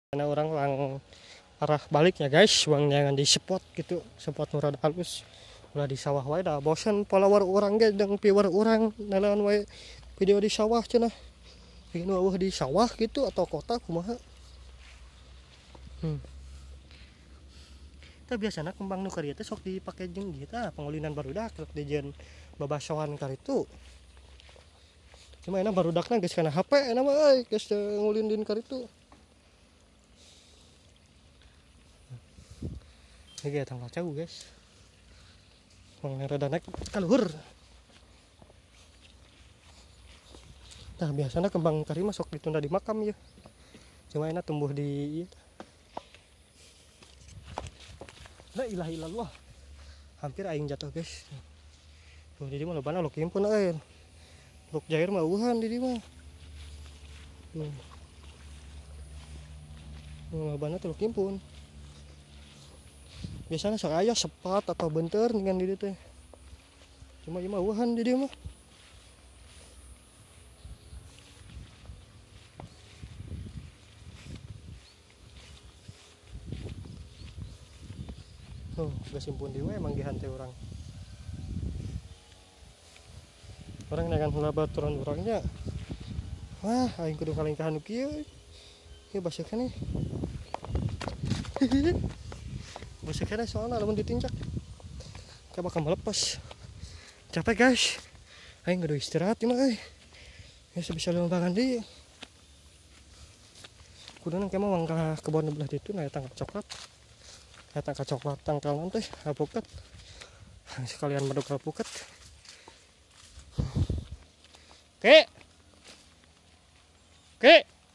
Karena orang arah baliknya guys, uang jangan di spot gitu, spot murah halus. Udah di sawah wae dah bosan follower orang ge jeung viewer orang nalaon wae video di sawah cenah. Bikin eueuh di sawah gitu atau kota kumaha. Tah biasana kembang nu kieu teh sok dipake jeung ieu tah pengulinan barudak rek dijeun babasoan karitu. Cuma enak barudakna geus kana HP enak mah euy geus ngulin din karitu. Ini kayak tanggal jauh guys. Wong rada naik kaluhur. Nah biasanya kembang kari masuk ditunda di makam ya. Cuma enak tumbuh di La ilaha illallah. Hampir aing jatuh guys. Tuh di mana lobana lo kimpun air. Luk jair mah uhan di mah. Lobana tuh lo kimpun. Biasanya sok aya sepat atau benter dengan di dieu teh. Cuma ieu mah uhan di dieu mah. Oh, geus simpun di we manggihan teh urang. Orang negan heula baturan urangnya. Wah, aing kudu kalengkahan nu kieu. Ieu baseukna nih. Baseukna soalna lamun ditincak. Ka bakal melepas. Capek guys. Aing kudu istirahat ieu mah euy. Geus bisa lembangan deui. Kuduna kemah mangga kebon belah ditu na tangkap coklat. Tangkap coklat tangkalan teh alpukat. Sekalian medok alpukat. Oke.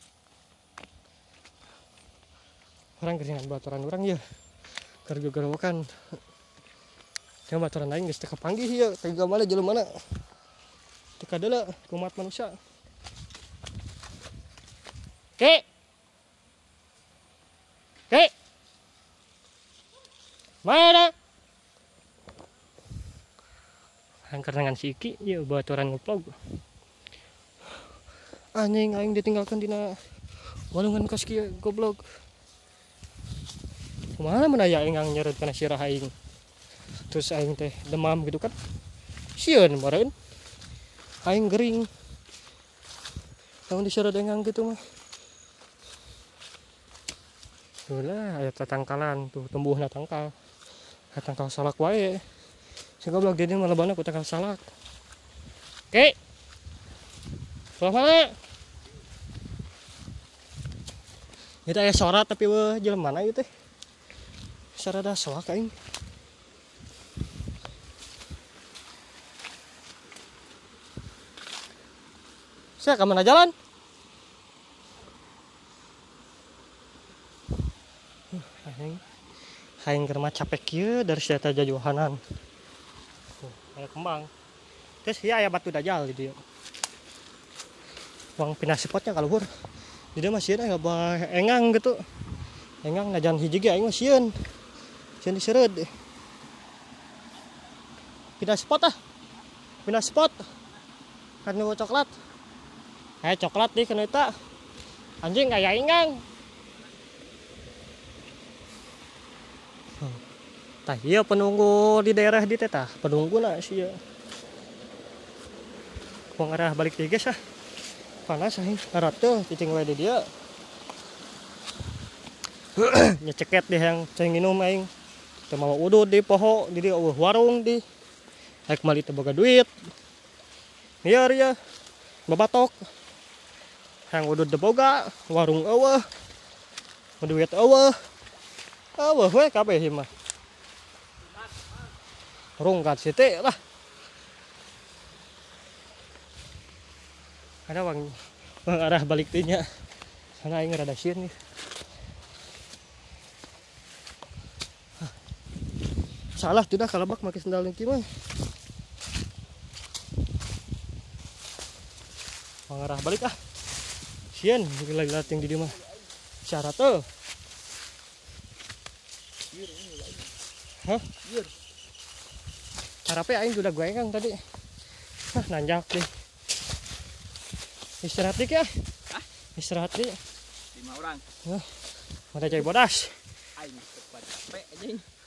Orang geringan baturan orang ya. Gargo-garwokan. Yang baturan lain geus teu kapanggih ieu, tega mah jelema mana. Teu kadeula kumat manusia. Oke. Mana? Angker dengan si Iki, ieu baturan ngeplog. Anjing aing ditinggalkan dina walungan kos kieu goblok. Kumaha mun aya aing nyeret kana sirah aing. Terus aing teh demam gitu kan. Sieun meureun. Aing gering. Lamun diseret engang gitu mah. Ulah aya tatangkalan tuh tumbuhna tangkal. Tangkal salak wae. Si goblok gini mah lobana ku tangkal salak. Oke. Mana? Itu aya sorat tapi weh jelema mana ieu teh? Sarada soak aing. Sia ka mana jalan? Aing keur mah capek kieu dari data jajohanan. Aya kembang. Terus ieu aya batu dajal di dieu. Uang pindah spotnya kaluhur. Jadi mah sieun aya engang gitu. Engang najan hiji ge aing mah sieun. Sieun diseureud. Pindah spot ah. Pindah spot. Kan nu coklat. Aya coklat di kana eta. Anjing aya engang. Tah ieu penunggu di daerah di teh tah. Penungguna sia. Wong arah balik deui geus ah. Panas aing harat teh cicing wae di dieu. Nyeceket deh yang cai nginum aing. Teu mau udud di poho di dieu warung di. Haek mali teu boga duit. Liar ya. Babatok. Hang udud teu boga, warung eueuh. Duit eueuh. Eueuh we kabeh ieu mah. Rungkat situ lah. Ada bang arah balik tinya sana aing rada sieun nih. Salah tidak kalabak make sendal leuki mah. Arah balik ah. Sieun lagi latih di dieu mah. Syarat teh. Hah? Harape aing udah goengang tadi. Hah nanjak deh. Istirahat dik ya. Istirahat dik. 5 orang. Mana cai bodas. Aing cepat capek anjing.